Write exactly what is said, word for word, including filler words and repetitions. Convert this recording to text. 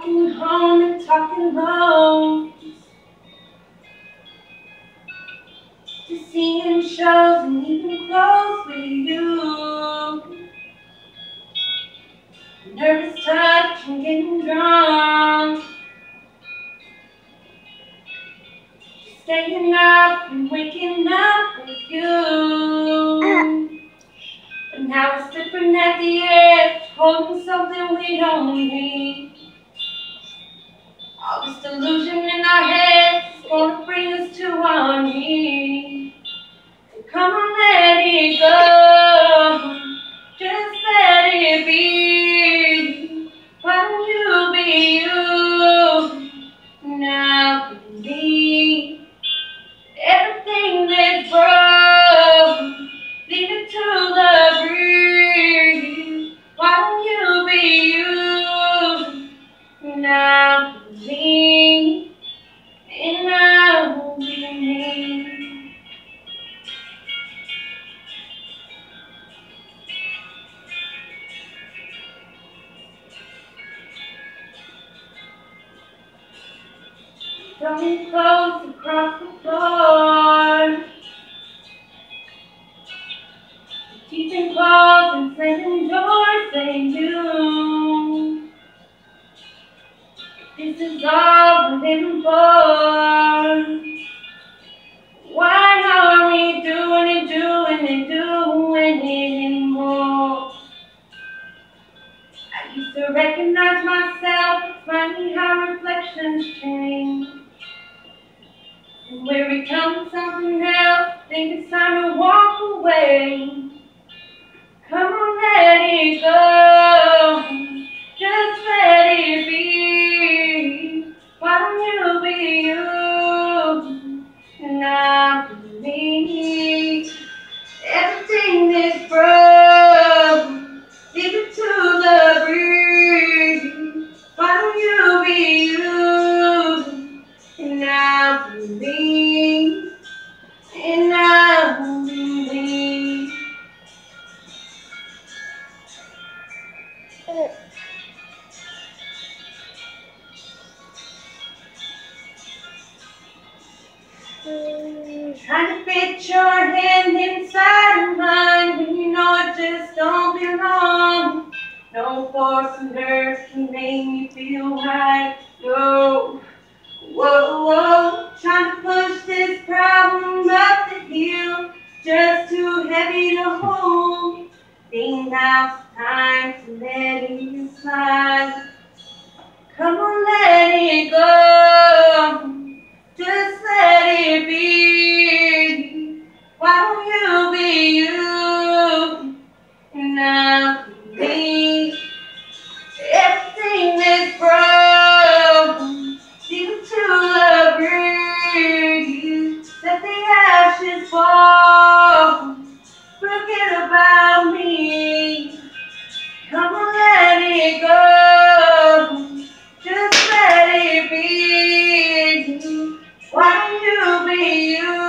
walking home and talking home, to seeing shows and even clothes with you. Nervous touch and getting drunk, staying up and waking up with you. And now we're slipping at the edge, holding something we don't need. All this delusion in our heads is gonna bring us to our knees. So come on, let it go, just let it be. Why don't you be you, now be me? Everything that's broke, leave it to the breeze. Why don't you be you, now be me, and now be me. Throwing clothes across the floor, keeping claws and slamming doors, saying you. This is all we're living for. Why are we doing it, doing it, doing it anymore? I used to recognize myself, it's funny how reflections change. And where we come something else, think it's time to walk away. Come on, let it go, just let it be. Why don't you be you, and I'll be me? Everything that's broke, leave it to the breeze. Why don't you be you, and I'll be me, and I'll be me. Trying to fit your hand inside of mine when you know it just don't belong. No force on earth can make me feel right. No, whoa, whoa. Trying to push this problem up the hill, just too heavy to hold. Think now's the time to let it slide. Come on, let it go, just let it be. Why don't you be you, and I'll be me? Everything that's broken, leave it to the breeze. Let the ashes fall, forget about me. Come on, let it go, just let it be. Why don't you be you?